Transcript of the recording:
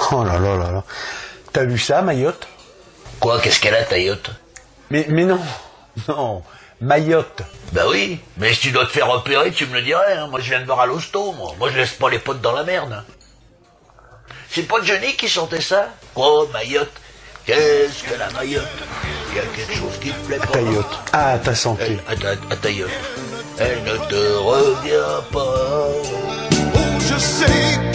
Oh là là là là. T'as vu ça, Mayotte? Quoi, qu'est-ce qu'elle a, ta yacht? Mais non, non, Mayotte. Bah oui, mais si tu dois te faire opérer, tu me le dirais, hein. Moi je viens de voir à l'hosto, moi. Moi je laisse pas les potes dans la merde. C'est pas Johnny qui chantait ça? Oh, Mayotte, qu'est-ce que la Mayotte? Il y a quelque chose qui te plaît pas. Ta yacht. Ah, ta santé. À ta yacht. Elle ne te revient pas. Oh, je sais